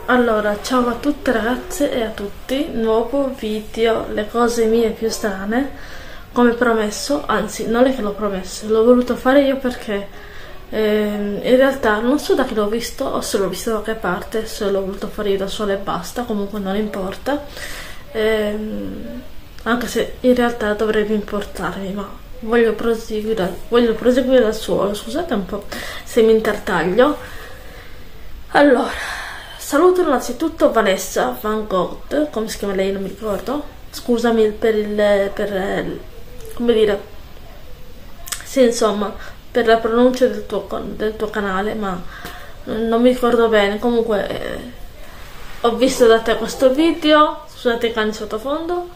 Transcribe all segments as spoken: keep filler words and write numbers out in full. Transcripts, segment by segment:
Allora, ciao a tutte ragazze e a tutti, nuovo video, le cose mie più strane, come promesso, anzi non è che l'ho promesso, l'ho voluto fare io perché eh, in realtà non so da che l'ho visto o se l'ho visto da che parte, se l'ho voluto fare io da sola e basta, comunque non importa, eh, anche se in realtà dovrebbe importarmi, ma voglio proseguire, voglio proseguire dal suolo, scusate un po' se mi intertaglio. Allora, saluto innanzitutto Vanessa Van Gogh, come si chiama lei, non mi ricordo, scusami per il, per il, come dire, sì insomma, per la pronuncia del tuo, del tuo canale, ma non mi ricordo bene, comunque eh, ho visto da te questo video, scusate i cani sottofondo,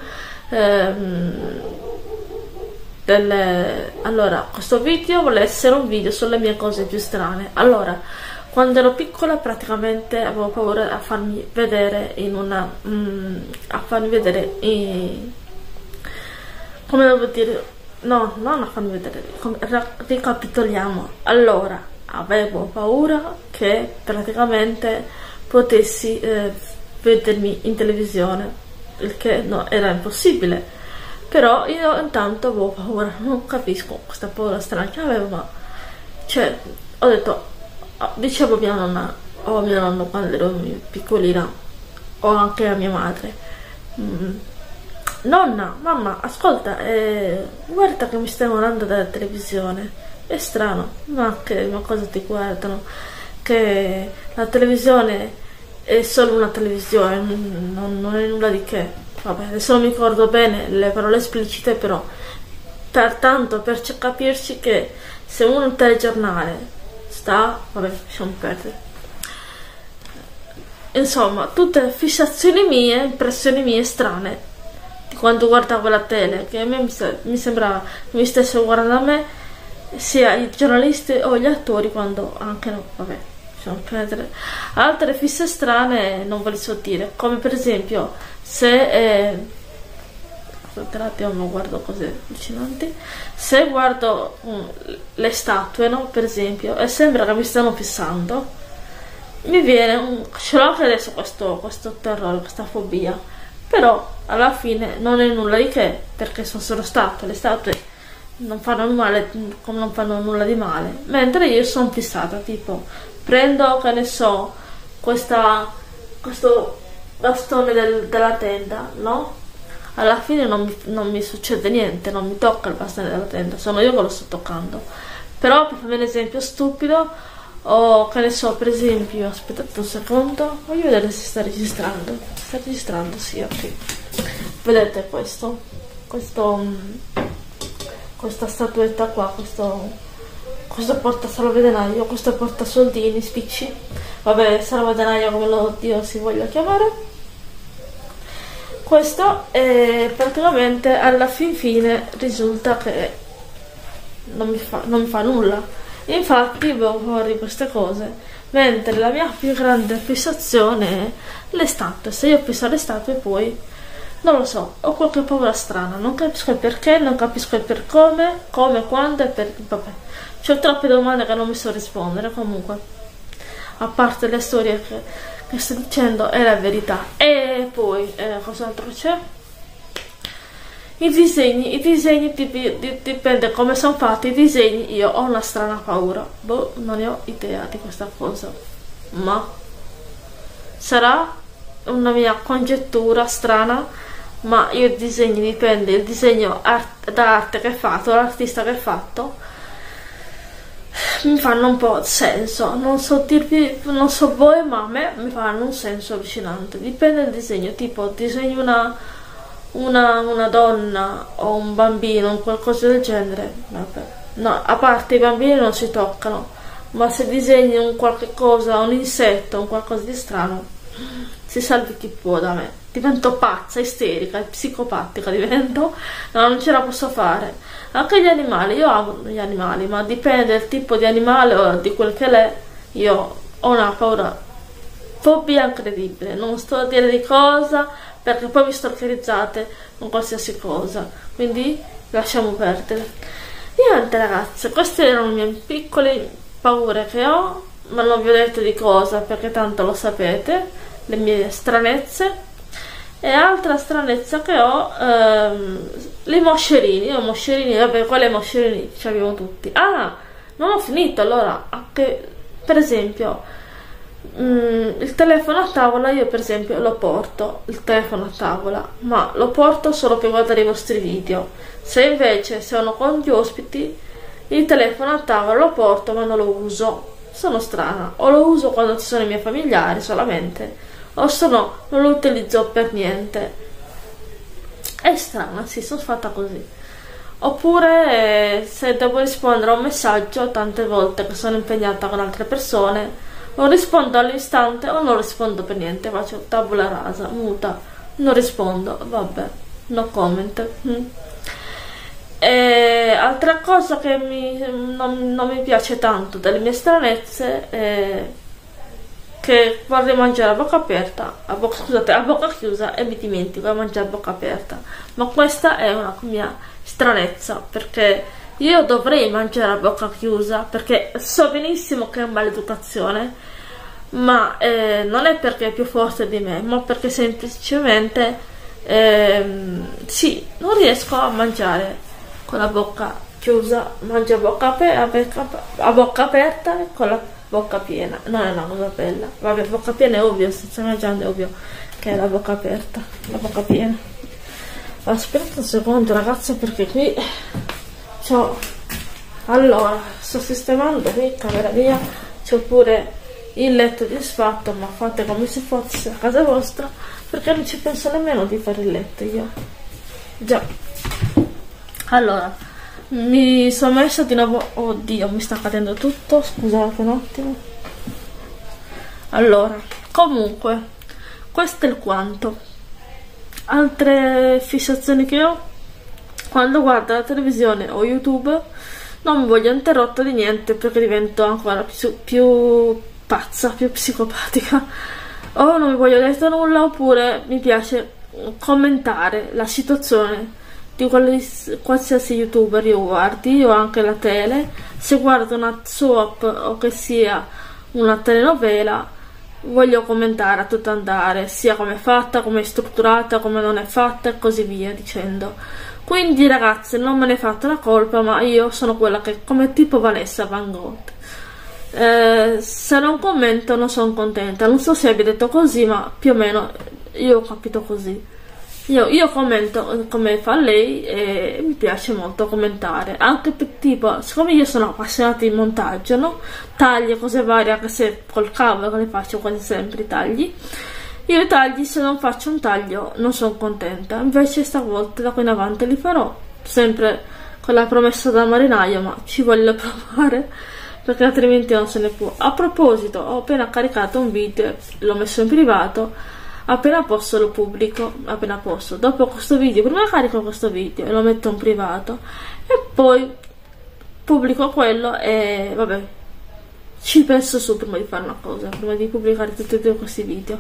ehm, delle, allora, questo video vuole essere un video sulle mie cose più strane. Allora, quando ero piccola praticamente avevo paura a farmi vedere in una mm, a farmi vedere in, come devo dire, no, non a farmi vedere, come, ricapitoliamo. Allora, avevo paura che praticamente potessi eh, vedermi in televisione, il che no, era impossibile, però io intanto avevo paura, non capisco questa paura strana che avevo, ma cioè ho detto, dicevo a mia nonna o a mio nonno quando ero piccolina, o anche a mia madre, mm, nonna, mamma, ascolta, eh, guarda che mi stai guardando dalla televisione, è strano, ma che ma cosa ti guardano, che la televisione è solo una televisione, non, non è nulla di che. Vabbè, adesso non mi ricordo bene le parole esplicite, però pertanto per capirci che se uno un telegiornale sta, vabbè, lasciamo perdere, insomma tutte fissazioni mie, impressioni mie strane di quando guardavo la tele, che a me mi, mi sembrava che mi stessero guardando a me sia i giornalisti o gli attori, quando anche no, vabbè, lasciamo perdere. Altre fisse strane non ve le so dire, come per esempio se eh, aspetta un attimo, guardo cose allucinanti, se guardo um, le statue, no, per esempio, e sembra che mi stanno fissando, mi viene un, ce l'ho anche adesso questo, questo terrore, questa fobia, però alla fine non è nulla di che, perché sono solo statue, le statue non fanno male, come non fanno nulla di male, mentre io sono fissata, tipo prendo, che ne so, questa, questo bastone del, della tenda, no? Alla fine non mi, non mi succede niente, non mi tocca il bastone della tenda, sono io che lo sto toccando. Però per fare un esempio stupido, o che ne so, per esempio, aspettate un secondo, voglio vedere se sta registrando. Sta registrando, sì, ok. Vedete questo? Questo questa statuetta qua, questo questo porta salvadenaio, questo porta soldini, spicci. Vabbè, salvadenaio come lo Dio si voglia chiamare. Questo è praticamente alla fin fine risulta che non mi fa, non mi fa nulla. Infatti avevo paura di queste cose, mentre la mia più grande fissazione è le statue. Se io fisso le statue, poi non lo so, ho qualche paura strana, non capisco il perché, non capisco il per come, come, quando e per, vabbè, c'ho troppe domande che non mi so rispondere. Comunque, a parte le storie che che sto dicendo è la verità. E poi eh, cos'altro c'è? I disegni, i disegni dip dip dipende come sono fatti i disegni. Io ho una strana paura, boh, non ne ho idea di questa cosa, ma sarà una mia congettura strana, ma io i disegni, dipende il disegno art d'arte che è fatto, l'artista che è fatto, mi fanno un po' senso, non so dirvi, non so voi, ma a me mi fanno un senso allucinante. Dipende dal disegno, tipo disegni una, una, una donna o un bambino, qualcosa del genere, vabbè. No, a parte i bambini non si toccano, ma se disegni un qualche cosa, un insetto, un qualcosa di strano, si salvi chi può da me. Divento pazza, isterica, psicopatica divento, no, non ce la posso fare. Anche gli animali, io amo gli animali, ma dipende dal tipo di animale o di quel che è. Io ho una paura, fobia incredibile, non sto a dire di cosa, perché poi vi stalkerizzate con qualsiasi cosa, quindi lasciamo perdere. Niente ragazze, queste erano le mie piccole paure che ho, ma non vi ho detto di cosa perché tanto lo sapete, le mie stranezze. E altra stranezza che ho, ehm, i moscerini, io moscerini, vabbè, quali moscerini ci abbiamo tutti. Ah, non ho finito, allora, anche, per esempio, mh, il telefono a tavola, io per esempio lo porto, il telefono a tavola, ma lo porto solo per guardare i vostri video. Se invece sono con gli ospiti, il telefono a tavola lo porto ma non lo uso. Sono strana, o lo uso quando ci sono i miei familiari solamente, o se no non lo utilizzo per niente. È strana, sì, sono fatta così. Oppure eh, se devo rispondere a un messaggio, tante volte che sono impegnata con altre persone, o rispondo all'istante o non rispondo per niente, faccio tabula rasa, muta, non rispondo, vabbè, no comment. mm. E altra cosa che mi, non, non mi piace tanto delle mie stranezze è che vorrei mangiare a bocca aperta, a bocca, scusate, a bocca chiusa e mi dimentico di mangiare a bocca aperta. Ma questa è una mia stranezza, perché io dovrei mangiare a bocca chiusa, perché so benissimo che è maleducazione, ma eh, non è perché è più forte di me, ma perché semplicemente ehm, sì, non riesco a mangiare con la bocca chiusa, mangio a bocca, aperta, a bocca aperta e con la bocca piena, non è una cosa bella. Vabbè, bocca piena è ovvio, se stai mangiando è ovvio che è la bocca aperta, la bocca piena. Aspetta un secondo ragazzi, perché qui c'ho, allora sto sistemando qui camera mia, c'ho pure il letto disfatto, ma fate come se fosse a casa vostra, perché non ci penso nemmeno di fare il letto io. Già, allora mi sono messa di nuovo, oddio mi sta cadendo tutto, scusate un attimo. Allora, comunque questo è il quanto. Altre fissazioni che ho: quando guardo la televisione o YouTube non mi voglio interrotta di niente, perché divento ancora più, più pazza, più psicopatica, o non mi voglio detto nulla, oppure mi piace commentare la situazione di qualsiasi youtuber io guardi, o anche la tele. Se guardo una soap o che sia una telenovela, voglio commentare a tutto andare, sia come è fatta, come è strutturata, come non è fatta e così via dicendo. Quindi ragazze, non me ne fate la colpa, ma io sono quella che, come tipo Vanessa Van Gogh, eh, se non commento non sono contenta. Non so se abbia detto così, ma più o meno io ho capito così. Io, io commento come fa lei e mi piace molto commentare, anche per tipo, siccome io sono appassionata di montaggio, no? Tagli, cose varie, anche se col cavolo le faccio quasi sempre i tagli. Io i tagli, se non faccio un taglio non sono contenta, invece stavolta da qui in avanti li farò, sempre con la promessa da marinaio, ma ci voglio provare, perché altrimenti non se ne può. A proposito, ho appena caricato un video, l'ho messo in privato. Appena posso lo pubblico, appena posso. Dopo questo video, prima carico questo video e lo metto in privato, e poi pubblico quello e vabbè, ci penso su prima di fare una cosa, prima di pubblicare tutti e due questi video.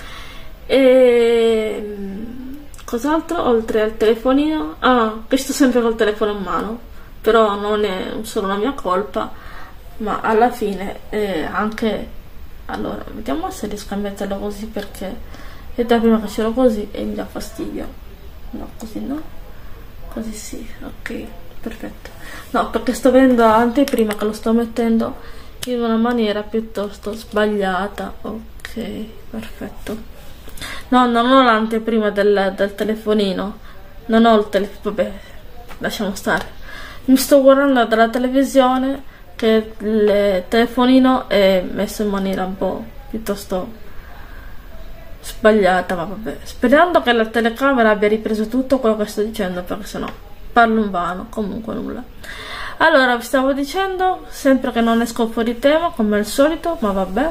E cos'altro oltre al telefonino? Ah, che sto sempre col telefono in mano, però non è solo una mia colpa, ma alla fine eh, anche, allora vediamo se riesco a metterlo così, perché è da prima che ce l'ho così e mi dà fastidio. No, così no, così sì, ok, perfetto. No, perché sto vedendo l'anteprima che lo sto mettendo in una maniera piuttosto sbagliata. Ok, perfetto. No, non ho l'anteprima del, del telefonino, non ho il telefono, vabbè, lasciamo stare. Mi sto guardando dalla televisione, che il telefonino è messo in maniera un po' piuttosto sbagliata, ma vabbè, sperando che la telecamera abbia ripreso tutto quello che sto dicendo, perché sennò parlo in vano. Comunque nulla. Allora, vi stavo dicendo, sempre che non esco fuori tema come al solito, ma vabbè,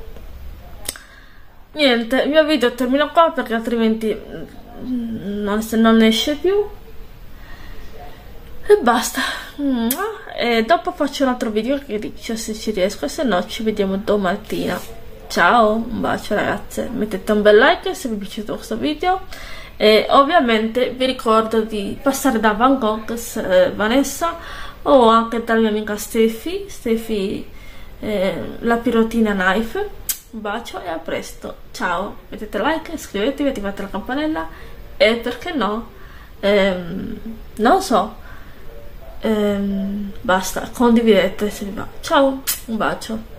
niente, il mio video termina qua, perché altrimenti non, non esce più, e basta. E dopo faccio un altro video che dice se ci riesco, se no ci vediamo domattina. Ciao, un bacio ragazze, mettete un bel like se vi è piaciuto questo video, e ovviamente vi ricordo di passare da Van Gogh, eh, Vanessa, o anche dalla mia amica Stefi, Stefi eh, la pirotina knife. Un bacio e a presto, ciao, mettete like, iscrivetevi, attivate la campanella e perché no, ehm, non so, ehm, basta, condividete se vi va, ciao, un bacio.